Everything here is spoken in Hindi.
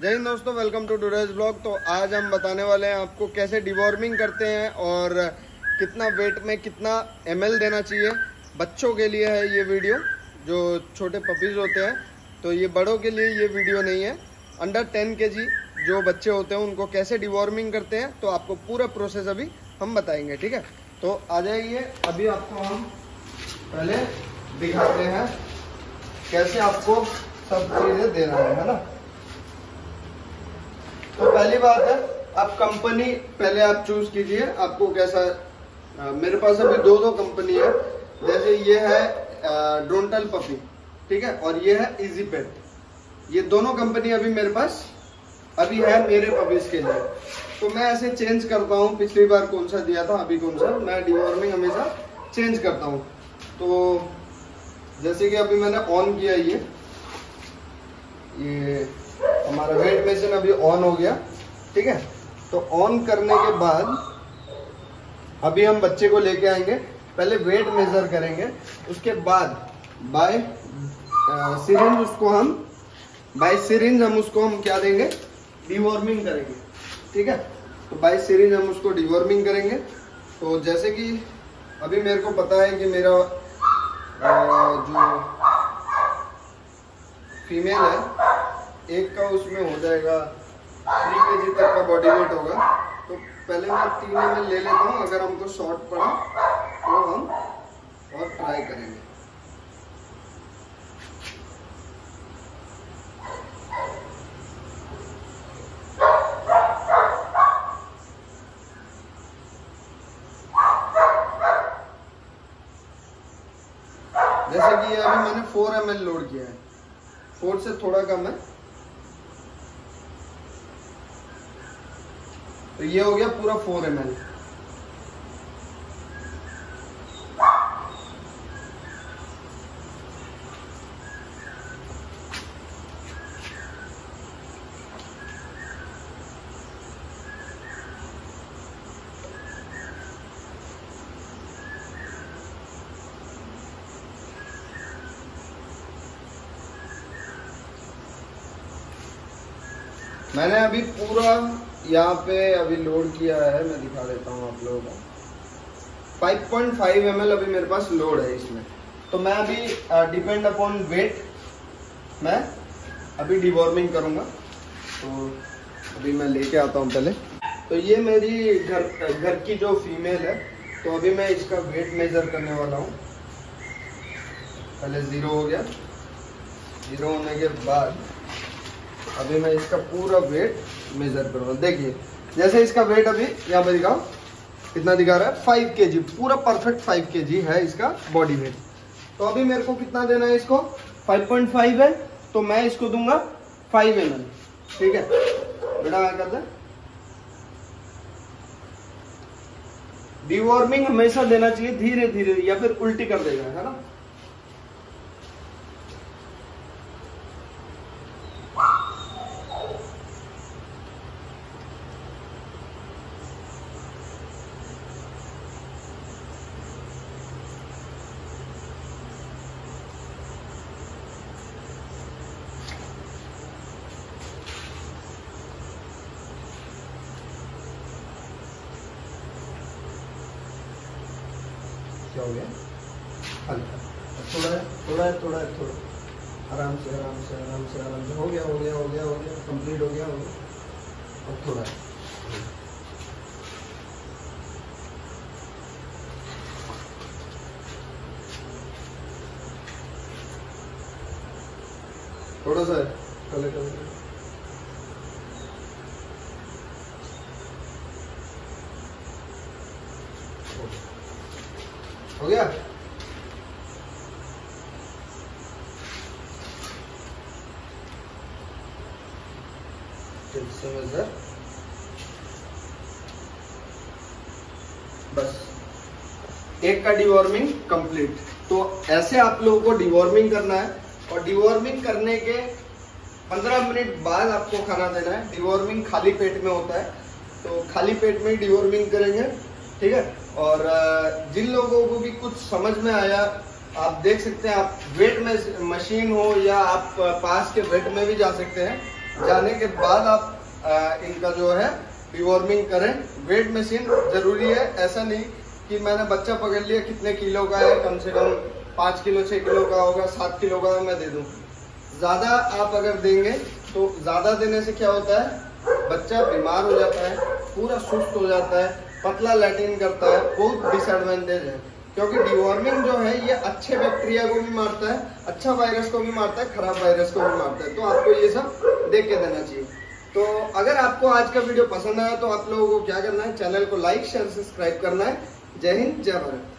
जय हिंद दोस्तों, वेलकम टू टुडेज ब्लॉग। तो आज हम बताने वाले हैं आपको कैसे डिवॉर्मिंग करते हैं और कितना वेट में कितना ml देना चाहिए। बच्चों के लिए है ये वीडियो, जो छोटे पपीज़ होते हैं। तो ये बड़ों के लिए ये वीडियो नहीं है। अंडर 10 kg जो बच्चे होते हैं उनको कैसे डिवॉर्मिंग करते हैं, तो आपको पूरा प्रोसेस अभी हम बताएंगे, ठीक है। तो आ जाइए, अभी आपको हम पहले दिखाते हैं कैसे आपको सब चीज़ें देना है ना। तो पहली बात है, आप कंपनी पहले आप चूज कीजिए, आपको कैसा। मेरे पास अभी दो कंपनी है। जैसे ये है डोंटल पपी, ठीक है, और ये है इजी पेट। ये दोनों कंपनी अभी मेरे पास अभी है मेरे पपीज के लिए। तो मैं ऐसे चेंज करता हूँ, पिछली बार कौन सा दिया था, अभी कौन सा। मैं डिवॉर्मिंग हमेशा चेंज करता हूँ। तो जैसे कि अभी मैंने ऑन किया, ये हमारा वेट मशीन अभी ऑन हो गया, ठीक है। तो ऑन करने के बाद अभी हम बच्चे को लेके आएंगे, पहले वेट मेजर करेंगे, उसके बाद बाय सिरिंज उसको हम क्या देंगे, डिवॉर्मिंग करेंगे, ठीक है। तो बाय सिरिंज हम उसको डिवॉर्मिंग करेंगे। तो जैसे कि अभी मेरे को पता है कि मेरा जो फीमेल है, एक का उसमें हो जाएगा 3 kg तक का बॉडी वेट होगा। तो पहले मैं 3 ml ले लेता हूँ, अगर हमको शॉर्ट पड़ा तो हम और ट्राई करेंगे। जैसे कि अभी मैंने 4 ml लोड किया है, 4 से थोड़ा कम है। तो ये हो गया पूरा 4 ml। मैंने अभी पूरा यहाँ पे अभी लोड किया है, मैं दिखा देता हूँ आप लोगों को। 5.5 ml अभी मेरे पास लोड है इसमें। तो मैं अभी डिपेंड अपॉन वेट मैं अभी डिवॉर्मिंग करूँगा। तो अभी मैं लेके आता हूँ पहले। तो ये मेरी घर की जो फीमेल है, तो अभी मैं इसका वेट मेजर करने वाला हूँ। पहले 0 हो गया, 0 होने के बाद अभी मैं इसका पूरा वेट मेजर करूंगा। देखिए, जैसे इसका वेट अभी यहाँ पे दिखाओ, कितना दिखा रहा है, 5 kg, पूरा परफेक्ट 5 kg है इसका बॉडी वेट। तो अभी मेरे को कितना देना है इसको, 5.5 है, तो मैं इसको दूंगा 5 ml, ठीक है। बेटा क्या करते हैं, डिवॉर्मिंग हमेशा देना चाहिए धीरे धीरे, या फिर उल्टी कर देगा, है ना। क्या हो गया, हल्का, थोड़ा आराम से हो गया, कंप्लीट हो गया। अब थोड़ा सा हो गया। बस एक का डिवॉर्मिंग कंप्लीट। तो ऐसे आप लोगों को डिवॉर्मिंग करना है, और डिवॉर्मिंग करने के 15 मिनट बाद आपको खाना देना है। डिवॉर्मिंग खाली पेट में होता है, तो खाली पेट में डिवॉर्मिंग करेंगे, ठीक है। और जिन लोगों को भी कुछ समझ में आया, आप देख सकते हैं, आप वेट में मशीन हो या आप पास के वेट में भी जा सकते हैं। जाने के बाद आप इनका जो है डिवॉर्मिंग करें। वेट मशीन जरूरी है, ऐसा नहीं कि मैंने बच्चा पकड़ लिया कितने किलो का है, कम से कम 5 किलो 6 किलो का होगा, 7 किलो का मैं दे दूं। ज्यादा आप अगर देंगे तो ज्यादा देने से क्या होता है, बच्चा बीमार हो जाता है, पूरा सुस्त हो जाता है, पतला लैट्रिन करता है, बहुत डिसएडवांटेज है। क्योंकि डिवॉर्मिंग जो है ये अच्छे बैक्टीरिया को भी मारता है, अच्छा वायरस को भी मारता है, खराब वायरस को भी मारता है। तो आपको ये सब देख के देना चाहिए। तो अगर आपको आज का वीडियो पसंद आया तो आप लोगों को क्या करना है, चैनल को लाइक शेयर सब्सक्राइब करना है। जय हिंद, जय भारत।